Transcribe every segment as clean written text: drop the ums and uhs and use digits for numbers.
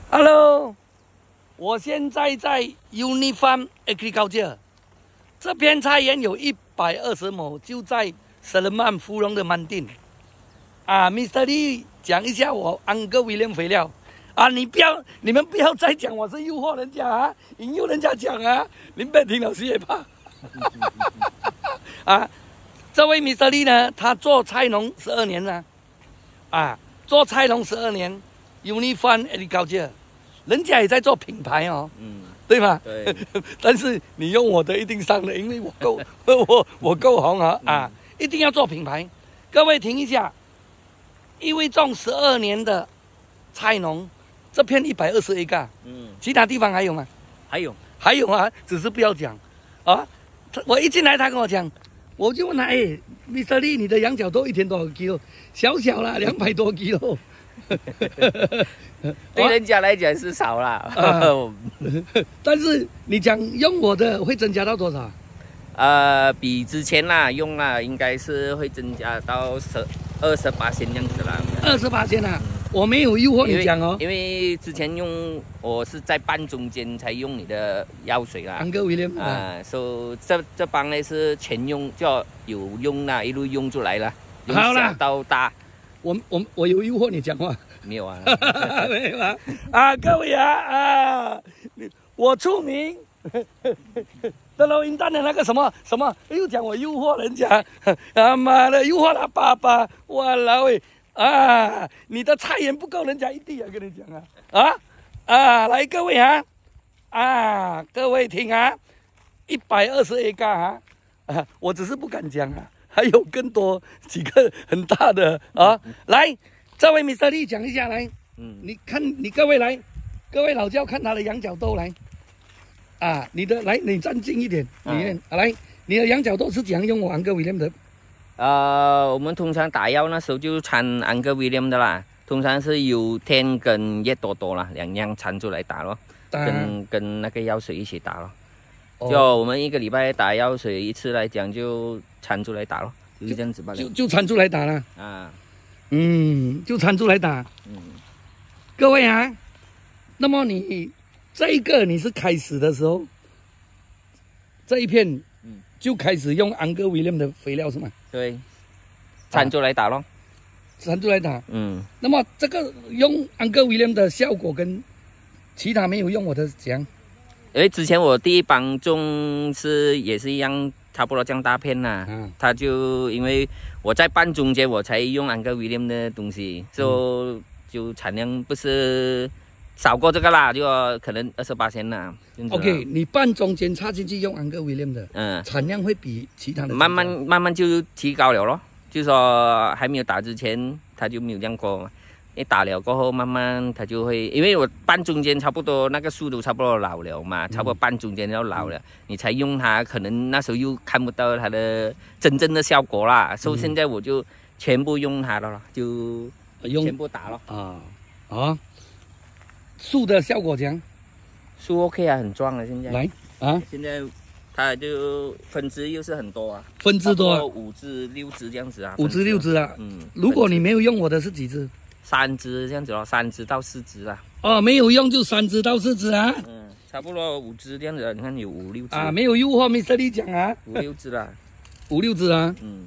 Hello， 我现在在 Unifarm Agriculture， 这片菜园有120亩，就在舍勒曼芙蓉的曼定。Mr. Lee 讲一下我Uncle William肥料你们不要再讲我是诱惑人家啊，引诱人家讲啊，林北婷老师也怕。这位 Mr. Lee 呢，他做菜农12年了，做菜农12年 ，Unifarm Agriculture， 人家也在做品牌哦，对吗？ 对。 但是你用我的一定上了，因为我够红啊，一定要做品牌。各位听一下，因为种12年的菜农，这片120 acre， 其他地方还有吗？还有啊，只是不要讲啊。我一进来，他跟我讲。我就问他，Mr. Lee， 你的羊角豆一天多少 kilo？ 小小啦，200多 kilo。 对人家来讲是少啦。 但是你讲用我的会增加到多少？ 比之前啦用啦，应该是会增加到28%这样子啦。 28%啊！我没有诱惑你讲哦， 因为之前用我是在半中间才用你的药水啦。 Uncle William 所以这帮呢是全用，就有用啦，一路用出来了，由小到大。 我有诱惑你讲话？ 没有啊， 没有各位我出名。这录音弹的那个什么，又讲我诱惑人家，妈的，诱惑他爸爸，哇老喂！你的菜园不够人家一地跟你讲来各位各位听120 acre我只是不敢讲还有更多几个很大的来，这位 Mr. Lee 讲一下来，你看你各位老教看他的羊角豆来，你站近一点，来，你的羊角豆是怎样用我Uncle William的？ 我们通常打药那时候就掺Uncle William的啦，通常是有天跟叶多多啦，2样掺出来打咯，跟那个药水一起打咯。就我们1个礼拜打药水一次来讲，就掺出来打咯，就这样子罢了。 就掺出来打了就掺出来打。各位那么你这一个你是开始的时候，这一片就开始用Uncle William的肥料是吗？ 对，掺出来打咯， 掺出来打。那么这个用Uncle William的效果跟其他没有用我的怎样？ 因为之前我第一帮种也是一样，差不多这样大片啦。他就因为我在半中间，我才用Uncle William的东西，就产量不是少过这个啦，就可能28%啦。 OK， 你半中间插进去用Uncle William的，产量会比其他的慢慢就提高了咯。就说还没有打之前，它就没有这样过嘛。一打了过后，慢慢它就会，因为我半中间差不多那个树都差不多老了嘛，差不多半中间要老了，你才用它，可能那时候又看不到它的真正的效果啦。所以现在我就全部用它了，就全部打了。 树的效果怎样？ 树 OK 啊，很壮了现在。 来现在它就分支又是很多啊， 分支多 5支6支这样子啊 ，5支6支啊。如果你没有用我的是几支 ？3支这样子咯，3支到4支啦。 没有用就3支到4支差不多5支这样子，你看有5、6支没有诱惑Mr. Lee讲 5、6支啦 ，5、6支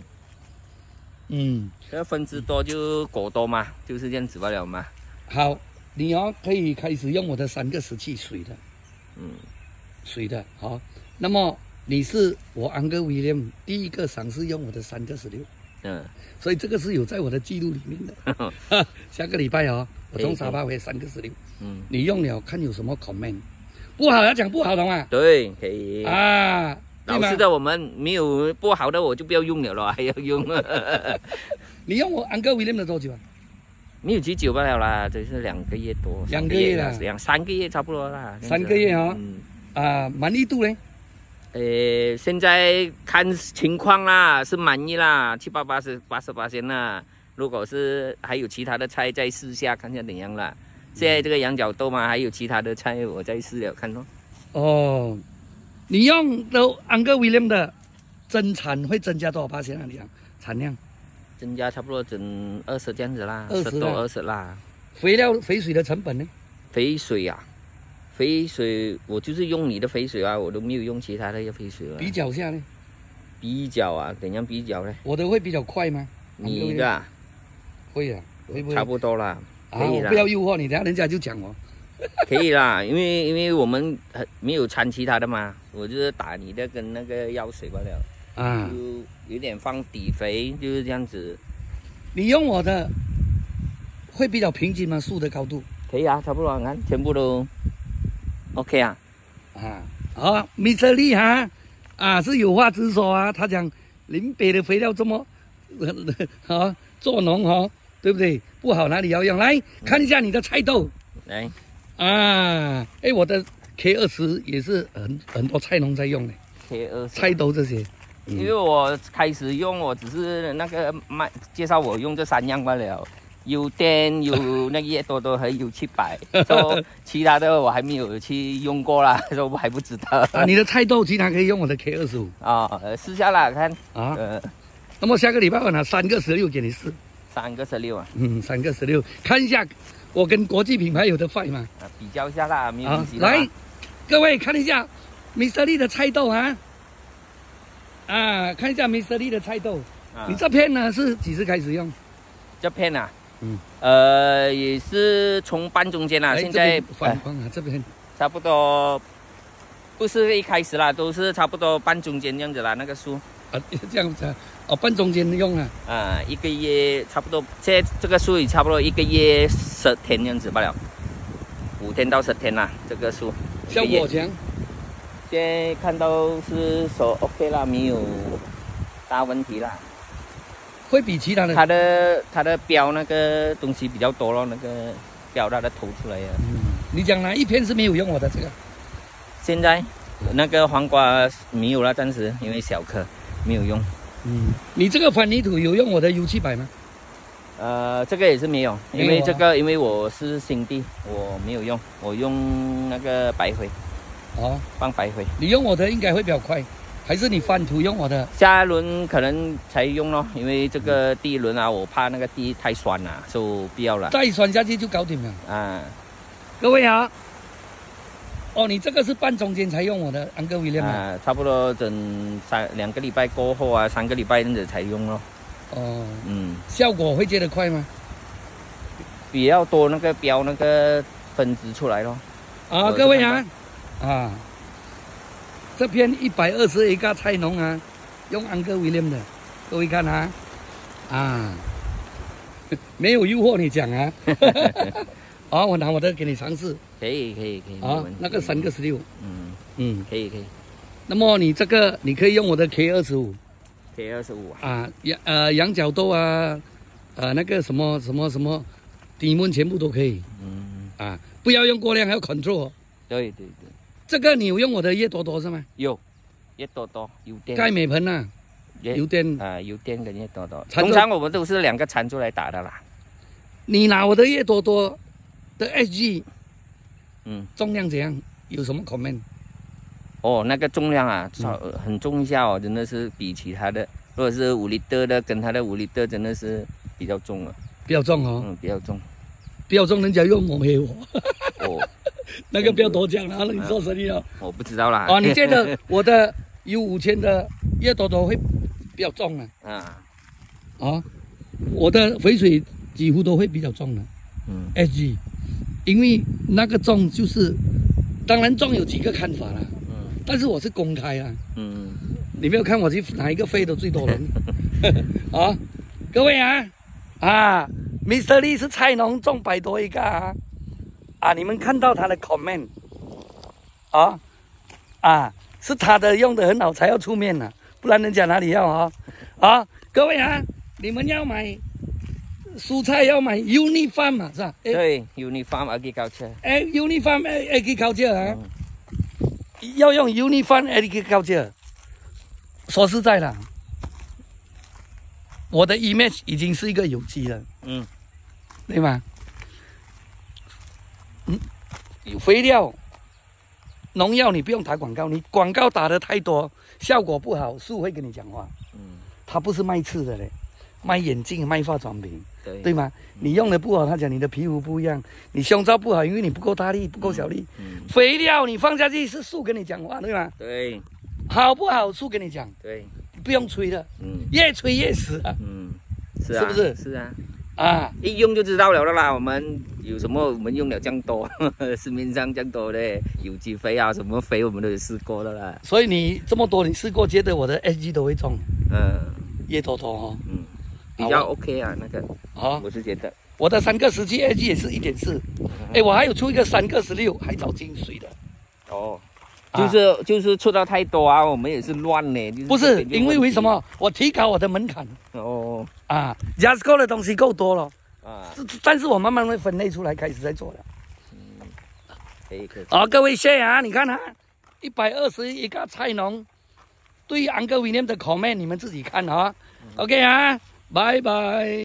这个分支多就果多嘛，就是这样子罢了嘛。 好，你可以开始用我的3个石器水的，水的好。那么你是我Uncle William第一个尝试用我的3个16，所以这个是有在我的记录里面的。下个礼拜我从沙巴回3个16，你用了看有什么 comment， 不好要讲不好的嘛。 对，可以老师的我们没有不好的我就不要用了咯，还要用。 你用我Uncle William的多久没有几久罢了啦，这是2个月多 ，2个月啦 ，3个月差不多啦。 3个月满意度呢？ 现在看情况啦，是满意啦，7、80%啦。如果是还有其他的菜再试下，看下怎样啦。现在这个羊角豆嘛，还有其他的菜我再试了看咯。 你用的Uncle William的增产会增加多少%啊？你讲产量？ 增加差不多整20这样子啦 ，10多 20啦。 肥水的成本呢？ 肥水啊，肥水我就是用你的肥水啊，我都没有用其他的肥水啊。 比较下呢？ 比较啊，怎样比较呢？ 我的会比较快吗？ 你的、啊、 会啊，会不会？ 差不多啦，可以啦。 我不要诱惑你，等下人家就讲我。 可以啦，因为我们没有掺其他的嘛，我就是打你的跟那个药水罢了。 啊， 就有点放底肥，就是这样子。 你用我的会比较平均吗？树的高度？ 可以啊，差不多，你看全部都 OK 啊。 啊，好，Mr. Lee 哈，啊是有话直说啊，他讲林北的肥料这么，啊做农哈，对不对？不好哪里要用？来看一下你的菜豆。 来。 啊，哎，我的 K20也是很多菜农在用的 K20 菜豆这些。 因为我开始用，我只是那个介绍我用这3样罢了，有电，有那个叶多多，还有700，说其他的我还没有去用过啦，所以我还不知道。 啊，你的菜豆其他可以用我的 K25 啊，试下啦，看啊。那么下个礼拜我拿3个16给你试。 3个16啊 ？3个16，看一下我跟国际品牌有的fight吗？ 比较一下啦，没有关系。 来，各位看一下 Mr. Lee 的菜豆啊。啊，看一下 Mr. Lee 的菜豆，你这片呢是几时开始用？ 这片啊，也是从半中间啦，现在反光啊，这边差不多，不是一开始啦，都是差不多半中间这样子啦，那个树啊，这样子啊，哦，半中间用啊， 1个月差不多，现在这个树也差不多1个月10天这样子罢了，5天到10天啦，这个树效果强。 现在看到是说 OK 啦，没有大问题啦。 会比其他的它的标那个东西比较多咯，那个标它的头出来呀。 你讲哪一片是没有用我的这个？ 现在那个黄瓜没有了，暂时因为小颗没有用。 你这个反泥土有用我的U700吗？ 这个也是没有，因为这个因为我是新地，我没有用，我用那个白灰。 哦， 放白灰。 你用我的应该会比较快，还是你翻土用我的？ 下一轮可能才用咯，因为这个第一轮啊，我怕那个地太酸了，就不要了。 再酸下去就搞定了啊！ 各位啊，哦，你这个是半中间才用我的安格威廉啊？差不多等2个礼拜过后啊，3个礼拜这样子才用咯。 哦，效果会接得快吗？ 比较多那个标那个分支出来咯。 啊，各位啊。这片120 acre 菜农啊，用安格威廉的，各位看啊，没有诱惑你讲啊，好，我拿我的给你尝试， 可以， 啊，那个3个16， 可以， 那么你这个你可以用我的 K25 啊， 羊角豆啊，那个什么底秧全部都可以，不要用过量，还要 control。 对。 这个你有用我的叶多多是吗？ 有，叶多多有电。 钙镁盆啊，有电啊，有电跟叶多多。通常我们都是2个掺出来打的啦。 你拿我的叶多多的 SG， 重量怎样？有什么 comment？ 哦，那个重量啊，很重一下哦，真的是比其他的，如果是5L的跟它的5L真的是比较重了。 比较重哦。 比较重。 比较重，人家又抹黑我。 哦。 那个不要多讲了，你做生意哦。 我不知道啦。 你觉得我的U5000的叶多多会比较重啊？我的肥水几乎都会比较重的。SG， 因为那个重就是，当然重有几个看法啦。但是我是公开啦。你没有看我去哪一个飞的最多人？各位Mr. Lee 是菜农，种100多1个你们看到他的 comment 是他的用的很好才要出面呢，不然人家哪里要各位你们要买蔬菜要买 Unifarm 是吧？ 对 ，Unifarm Agriculture。 Unifarm Agriculture 要用 Unifarm Agriculture。说实在的，我的 image 已经是一个有机了，对吗？肥料、农药你不用打广告，你广告打的太多，效果不好，树会跟你讲话。它不是卖刺的嘞， 卖眼镜、卖化妆品， 对对吗？你用的不好，他讲你的皮肤不一样，你胸罩不好，因为你不够大力、不够小力。肥料你放下去是树跟你讲话，对吗？ 对， 好不好？树跟你讲， 对， 不用吹了，越吹越死啊， 是啊， 是不是？ 是啊。 啊，一用就知道了啦。我们有什么？我们用了这样多，市面上这样多的有机肥啊，什么肥我们都有试过的啦。 所以你这么多你试过，觉得我的 SG 都会中？叶头头哦， 比较 OK 啊，那个我是觉得我的3个17 SG 也是1.4，哎，我还有出一个3个16海藻精水的。 哦，就是出到太多啊，我们也是乱呢。 不是因为什么？我提高我的门槛。Jasco 的东西够多了但是我慢慢会分类出来，开始在做了。 可以。 各位谢啊，你看哈，121个菜农对 Uncle William 的 comment 你们自己看啊。OK 啊，拜拜。